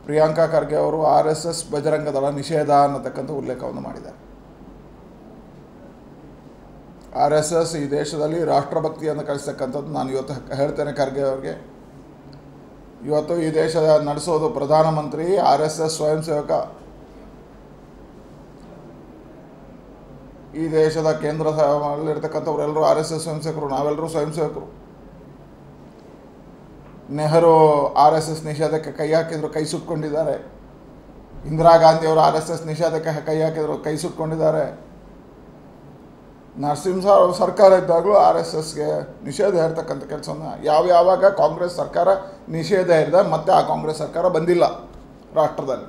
ಪ್ರಿಯಾಂಕಾ ಖರ್ಗೆ ಅವರು RSS ಬಜರಂಗ ದಳ ನಿಷೇಧ ಅನ್ನತಕ್ಕಂಥ ಉಲ್ಲೇಖವನ್ನು ಮಾಡಿದ್ದಾರೆ. RSS ಈ ದೇಶದಲ್ಲಿ ರಾಷ್ಟ್ರಭಕ್ತಿಯನ್ನು ಕಲಿಸ್ತಕ್ಕಂಥದ್ದು ನಾನು ಇವತ್ತು ಹೇಳ್ತೇನೆ. ಖರ್ಗೆ ಅವರಿಗೆ ಇವತ್ತು ಈ ದೇಶ ನಡೆಸೋದು ಪ್ರಧಾನಮಂತ್ರಿ, RSS ಸ್ವಯಂ ಸೇವಕ, ಈ ದೇಶದ ಕೇಂದ್ರದಲ್ಲಿರ್ತಕ್ಕಂಥವರೆಲ್ಲರೂ RSS ಸ್ವಯಂ ಸೇವಕರು, ನಾವೆಲ್ಲರೂ ಸ್ವಯಂ ಸೇವಕರು. ನೆಹರು RSS ನಿಷೇಧಕ್ಕೆ ಕೈ ಹಾಕಿದ್ರು, ಕೈ ಸುಟ್ಕೊಂಡಿದ್ದಾರೆ. ಇಂದಿರಾ ಗಾಂಧಿಯವರು RSS ನಿಷೇಧಕ್ಕೆ ಕೈ ಹಾಕಿದ್ರು, ಕೈ ಸುಟ್ಕೊಂಡಿದ್ದಾರೆ. ನರಸಿಂಹರಾವ್ ಸರ್ಕಾರ ಇದ್ದಾಗಲೂ RSSಗೆ ನಿಷೇಧ ಹೇರ್ತಕ್ಕಂಥ ಕೆಲಸವನ್ನು ಯಾವಾಗ ಕಾಂಗ್ರೆಸ್ ಸರ್ಕಾರ ನಿಷೇಧ ಹೇರಿದ ಮತ್ತೆ ಆ ಕಾಂಗ್ರೆಸ್ ಸರ್ಕಾರ ಬಂದಿಲ್ಲ ರಾಷ್ಟ್ರದಲ್ಲಿ.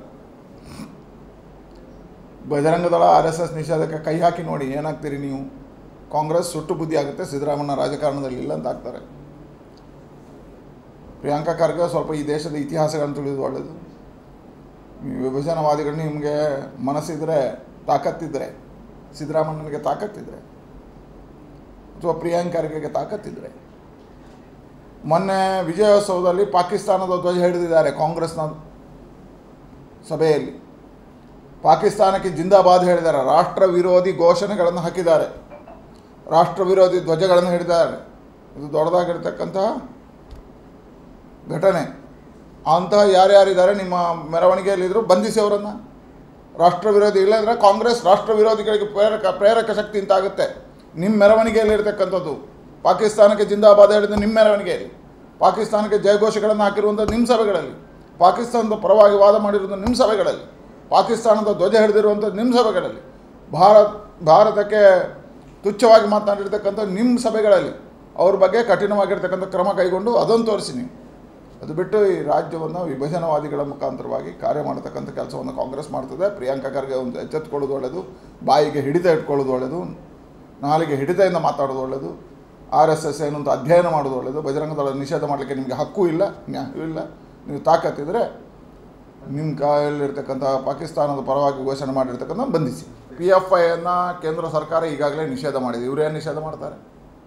ಬಜರಂಗ ದಳ RSS ನಿಷೇಧಕ್ಕೆ ಕೈ ಹಾಕಿ ನೋಡಿ ಏನಾಗ್ತೀರಿ ನೀವು. ಕಾಂಗ್ರೆಸ್ ಸುಟ್ಟು ಬುದ್ಧಿ ಆಗುತ್ತೆ, ಸಿದ್ದರಾಮಯ್ಯ ರಾಜಕಾರಣದಲ್ಲಿ ಇಲ್ಲ ಅಂತ ಆಗ್ತಾರೆ. ಪ್ರಿಯಾಂಕಾ ಖರ್ಗೆ ಸ್ವಲ್ಪ ಈ ದೇಶದ ಇತಿಹಾಸಗಳನ್ನು ತಿಳಿಯೋದು ಒಳ್ಳೆಯದು. ವಿಭಜನವಾದಿಗಳು ನಿಮಗೆ ಮನಸ್ಸಿದ್ರೆ, ತಾಕತ್ತಿದ್ರೆ, ಸಿದ್ದರಾಮಯ್ಯನಿಗೆ ತಾಕತ್ತಿದ್ರೆ ಅಥವಾ ಪ್ರಿಯಾಂಕಾ ಖರ್ಗೆಗೆ ತಾಕತ್ತಿದ್ರೆ, ಮೊನ್ನೆ ವಿಜಯೋತ್ಸವದಲ್ಲಿ ಪಾಕಿಸ್ತಾನದ ಧ್ವಜ ಹಿಡಿದಿದ್ದಾರೆ ಕಾಂಗ್ರೆಸ್ನ ಸಭೆಯಲ್ಲಿ. ಪಾಕಿಸ್ತಾನಕ್ಕೆ ಜಿಂದಾಬಾದ್ ಹೇಳಿದ್ದಾರೆ, ರಾಷ್ಟ್ರ ವಿರೋಧಿ ಘೋಷಣೆಗಳನ್ನು ಹಾಕಿದ್ದಾರೆ, ರಾಷ್ಟ್ರ ವಿರೋಧಿ ಧ್ವಜಗಳನ್ನು ಹಿಡಿದಿದ್ದಾರೆ. ಇದು ದೊಡ್ಡದಾಗಿರ್ತಕ್ಕಂತಹ ಘಟನೆ. ಅಂತಹ ಯಾರ್ಯಾರಿದ್ದಾರೆ ನಿಮ್ಮ ಮೆರವಣಿಗೆಯಲ್ಲಿದ್ದರೂ ಬಂಧಿಸಿ ಅವರನ್ನು. ರಾಷ್ಟ್ರ ವಿರೋಧಿ ಇಲ್ಲಂದರೆ ಕಾಂಗ್ರೆಸ್ ರಾಷ್ಟ್ರ ವಿರೋಧಿಗಳಿಗೆ ಪ್ರೇರಕ ಶಕ್ತಿ ಅಂತಾಗುತ್ತೆ. ನಿಮ್ಮ ಮೆರವಣಿಗೆಯಲ್ಲಿರ್ತಕ್ಕಂಥದ್ದು ಪಾಕಿಸ್ತಾನಕ್ಕೆ ಜಿಂದಾಬಾದ್ ಹೇಳಿದ್ದು ನಿಮ್ಮ ಮೆರವಣಿಗೆಯಲ್ಲಿ, ಪಾಕಿಸ್ತಾನಕ್ಕೆ ಜಯಘೋಷಗಳನ್ನು ಹಾಕಿರುವಂಥ ನಿಮ್ಮ ಸಭೆಗಳಲ್ಲಿ, ಪಾಕಿಸ್ತಾನದ ಪರವಾಗಿ ವಾದ ಮಾಡಿರುವಂಥ ನಿಮ್ಮ ಸಭೆಗಳಲ್ಲಿ, ಪಾಕಿಸ್ತಾನದ ಧ್ವಜ ಹಿಡಿದಿರುವಂಥ ನಿಮ್ಮ ಸಭೆಗಳಲ್ಲಿ, ಭಾರತಕ್ಕೆ ತುಚ್ಛವಾಗಿ ಮಾತನಾಡಿರ್ತಕ್ಕಂಥ ನಿಮ್ಮ ಸಭೆಗಳಲ್ಲಿ ಅವ್ರ ಬಗ್ಗೆ ಕಠಿಣವಾಗಿರ್ತಕ್ಕಂಥ ಕ್ರಮ ಕೈಗೊಂಡು ಅದನ್ನು ತೋರಿಸಿ ನೀವು. ಅದು ಬಿಟ್ಟು ಈ ರಾಜ್ಯವನ್ನು ವಿಭಜನವಾದಿಗಳ ಮುಖಾಂತರವಾಗಿ ಕಾರ್ಯ ಮಾಡತಕ್ಕಂಥ ಕೆಲಸವನ್ನು ಕಾಂಗ್ರೆಸ್ ಮಾಡ್ತದೆ. ಪ್ರಿಯಾಂಕಾ ಖರ್ಗೆ ಒಂದು ಎಚ್ಚೆತ್ಕೊಳ್ಳೋದು ಒಳ್ಳೆಯದು, ಬಾಯಿಗೆ ಹಿಡಿತ ಇಟ್ಕೊಳ್ಳೋದು ಒಳ್ಳೆಯದು, ನಾಲಿಗೆ ಹಿಡಿತದಿಂದ ಮಾತಾಡೋದು ಒಳ್ಳೆಯದು, RSS ಏನು ಅಂತ ಅಧ್ಯಯನ ಮಾಡೋದು ಒಳ್ಳೆಯದು. ಬಜರಂಗ ದಳ ನಿಷೇಧ ಮಾಡಲಿಕ್ಕೆ ನಿಮಗೆ ಹಕ್ಕು ಇಲ್ಲ, ನ್ಯಾಯವೂ ಇಲ್ಲ. ನೀವು ತಾಕತ್ತಿದ್ರೆ ನಿಮ್ಮ ಕೈಯಲ್ಲಿರ್ತಕ್ಕಂಥ ಪಾಕಿಸ್ತಾನದ ಪರವಾಗಿ ಘೋಷಣೆ ಮಾಡಿರ್ತಕ್ಕಂಥ ಬಂಧಿಸಿ. PFIಯನ್ನು ಕೇಂದ್ರ ಸರ್ಕಾರ ಈಗಾಗಲೇ ನಿಷೇಧ ಮಾಡಿದೆ. ಇವರೇನು ನಿಷೇಧ ಮಾಡ್ತಾರೆ?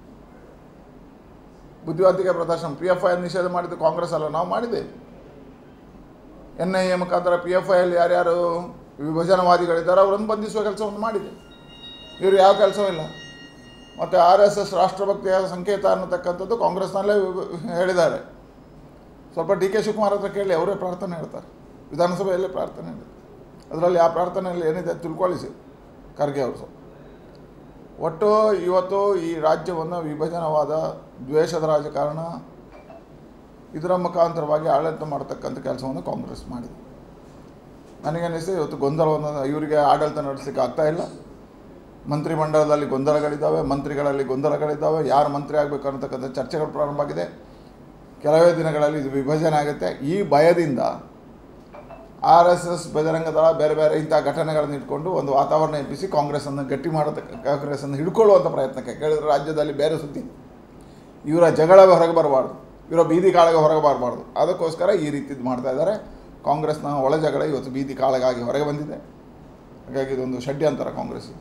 ಬುದ್ಧಿವಂತಿಕೆ ಪ್ರದರ್ಶನ. PFI ನಿಷೇಧ ಮಾಡಿದ್ದು ಕಾಂಗ್ರೆಸ್ ಅಲ್ಲ, ನಾವು ಮಾಡಿದ್ದೇವೆ. NIA ಮುಖಾಂತರ PFIಯಲ್ಲಿ ಯಾರ್ಯಾರು ವಿಭಜನವಾದಿಗಳಿದ್ದಾರೆ ಅವರನ್ನು ಬಂಧಿಸುವ ಕೆಲಸವನ್ನು ಮಾಡಿದೆ. ಇವರು ಯಾವ ಕೆಲಸವೂ ಇಲ್ಲ. ಮತ್ತು RSS ರಾಷ್ಟ್ರಭಕ್ತಿಯ ಸಂಕೇತ ಅನ್ನತಕ್ಕಂಥದ್ದು ಕಾಂಗ್ರೆಸ್ನಲ್ಲೇ ಹೇಳಿದ್ದಾರೆ. ಸ್ವಲ್ಪ DK ಶಿವಕುಮಾರ್ ಹತ್ರ ಕೇಳಿ, ಅವರೇ ಪ್ರಾರ್ಥನೆ ಹೇಳ್ತಾರೆ, ವಿಧಾನಸಭೆಯಲ್ಲೇ ಪ್ರಾರ್ಥನೆ ಹೇಳಿದೆ. ಅದರಲ್ಲಿ ಆ ಪ್ರಾರ್ಥನೆಯಲ್ಲಿ ಏನಿದೆ ತಿಳ್ಕೊಳ್ಳಿಸಿ ಖರ್ಗೆ ಅವರು. ಸ್ವಲ್ಪ ಒಟ್ಟು ಇವತ್ತು ಈ ರಾಜ್ಯವನ್ನು ವಿಭಜನವಾದ ದ್ವೇಷದ ರಾಜಕಾರಣ ಇದರ ಮುಖಾಂತರವಾಗಿ ಆಡಳಿತ ಮಾಡತಕ್ಕಂಥ ಕೆಲಸವನ್ನು ಕಾಂಗ್ರೆಸ್ ಮಾಡಿದೆ. ನನಗನ್ನಿಸ್ತದೆ ಇವತ್ತು ಗೊಂದಲವನ್ನು ಇವರಿಗೆ ಆಡಳಿತ ನಡೆಸಲಿಕ್ಕೆ ಆಗ್ತಾಯಿಲ್ಲ. ಮಂತ್ರಿಮಂಡಲದಲ್ಲಿ ಗೊಂದಲಗಳಿದ್ದಾವೆ, ಮಂತ್ರಿಗಳಲ್ಲಿ ಗೊಂದಲಗಳಿದ್ದಾವೆ. ಯಾರು ಮಂತ್ರಿ ಆಗಬೇಕು ಅನ್ನತಕ್ಕಂಥ ಚರ್ಚೆಗಳು ಪ್ರಾರಂಭ ಆಗಿದೆ. ಕೆಲವೇ ದಿನಗಳಲ್ಲಿ ಇದು ವಿಭಜನೆ ಆಗುತ್ತೆ. ಈ ಭಯದಿಂದ RSS ಬಜರಂಗ ದಳ ಬೇರೆ ಬೇರೆ ಇಂಥ ಘಟನೆಗಳನ್ನು ಇಟ್ಕೊಂಡು ಒಂದು ವಾತಾವರಣ ಎಬ್ಬಿಸಿ ಕಾಂಗ್ರೆಸ್ಸನ್ನು ಗಟ್ಟಿ ಕಾಂಗ್ರೆಸ್ಸನ್ನು ಹಿಡ್ಕೊಳ್ಳುವಂಥ ಪ್ರಯತ್ನಕ್ಕೆ ಕೇಳಿದ್ರೆ ರಾಜ್ಯದಲ್ಲಿ ಬೇರೆ ಸುದ್ದಿ. ಇವರ ಜಗಳ ಹೊರಗೆ ಬರಬಾರ್ದು, ಇವರ ಬೀದಿ ಕಾಳಗ ಹೊರಗೆ ಬರಬಾರ್ದು. ಅದಕ್ಕೋಸ್ಕರ ಈ ರೀತಿದು ಮಾಡ್ತಾ ಇದ್ದಾರೆ. ಕಾಂಗ್ರೆಸ್ನ ಒಳ ಜಗಳ ಇವತ್ತು ಬೀದಿ ಕಾಳಗಾಗಿ ಹೊರಗೆ ಬಂದಿದೆ. ಹಾಗಾಗಿ ಇದೊಂದು ಷಡ್ಯಂತರ ಕಾಂಗ್ರೆಸ್.